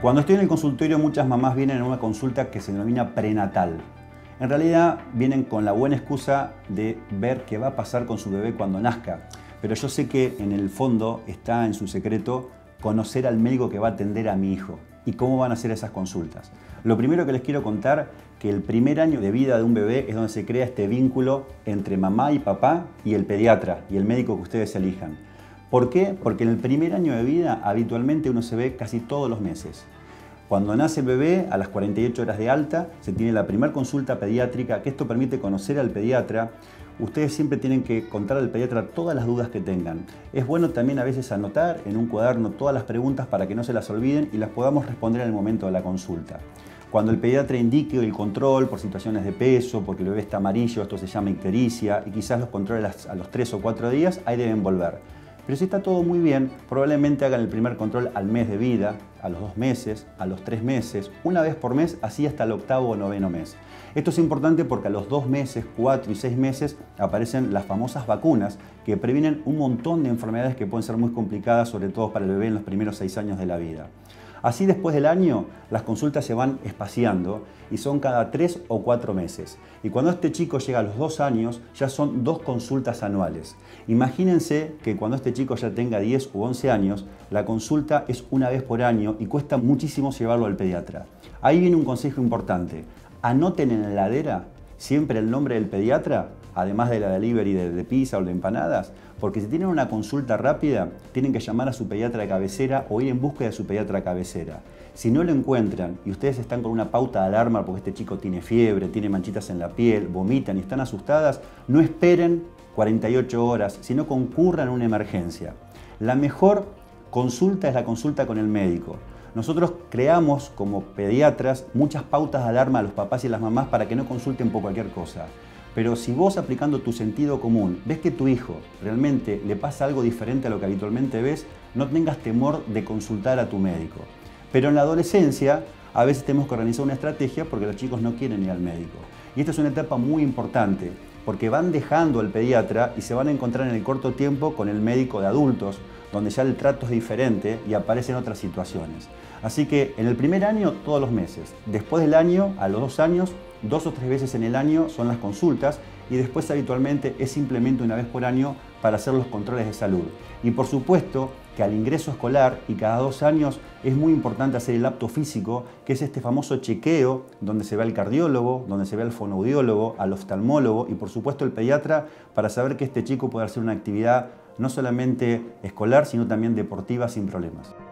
Cuando estoy en el consultorio, muchas mamás vienen a una consulta que se denomina prenatal. En realidad vienen con la buena excusa de ver qué va a pasar con su bebé cuando nazca. Pero yo sé que en el fondo está en su secreto conocer al médico que va a atender a mi hijo y cómo van a ser esas consultas. Lo primero que les quiero contar que el primer año de vida de un bebé es donde se crea este vínculo entre mamá y papá y el pediatra y el médico que ustedes elijan. ¿Por qué? Porque en el primer año de vida habitualmente uno se ve casi todos los meses. Cuando nace el bebé, a las 48 horas de alta, se tiene la primera consulta pediátrica, que esto permite conocer al pediatra. Ustedes siempre tienen que contar al pediatra todas las dudas que tengan. Es bueno también a veces anotar en un cuaderno todas las preguntas para que no se las olviden y las podamos responder en el momento de la consulta. Cuando el pediatra indique el control por situaciones de peso, porque el bebé está amarillo, esto se llama ictericia, y quizás los controles a los 3 o 4 días, ahí deben volver. Pero si está todo muy bien, probablemente hagan el primer control al mes de vida, a los 2 meses, a los 3 meses, una vez por mes, así hasta el 8º o 9º mes. Esto es importante porque a los 2 meses, 4 y 6 meses aparecen las famosas vacunas que previenen un montón de enfermedades que pueden ser muy complicadas, sobre todo para el bebé en los primeros 6 años de la vida. Así después del año, las consultas se van espaciando y son cada 3 o 4 meses. Y cuando este chico llega a los 2 años, ya son 2 consultas anuales. Imagínense que cuando este chico ya tenga 10 u 11 años, la consulta es una vez por año y cuesta muchísimo llevarlo al pediatra. Ahí viene un consejo importante. Anoten en la heladera siempre el nombre del pediatra, además de la delivery de pizza o de empanadas, porque si tienen una consulta rápida, tienen que llamar a su pediatra de cabecera o ir en búsqueda de su pediatra de cabecera. Si no lo encuentran y ustedes están con una pauta de alarma porque este chico tiene fiebre, tiene manchitas en la piel, vomitan y están asustadas, no esperen 48 horas, sino concurran a una emergencia. La mejor consulta es la consulta con el médico. Nosotros creamos como pediatras muchas pautas de alarma a los papás y a las mamás para que no consulten por cualquier cosa. Pero si vos, aplicando tu sentido común, ves que tu hijo realmente le pasa algo diferente a lo que habitualmente ves, no tengas temor de consultar a tu médico. Pero en la adolescencia a veces tenemos que organizar una estrategia porque los chicos no quieren ir al médico. Y esta es una etapa muy importante porque van dejando al pediatra y se van a encontrar en el corto tiempo con el médico de adultos, donde ya el trato es diferente y aparecen otras situaciones. Así que en el primer año, todos los meses. Después del año, a los 2 años, 2 o 3 veces en el año son las consultas y después habitualmente es simplemente una vez por año para hacer los controles de salud. Y por supuesto que al ingreso escolar y cada 2 años es muy importante hacer el apto físico, que es este famoso chequeo donde se ve al cardiólogo, donde se ve al fonoaudiólogo, al oftalmólogo y por supuesto el pediatra para saber que este chico puede hacer una actividad no solamente escolar, sino también deportiva sin problemas.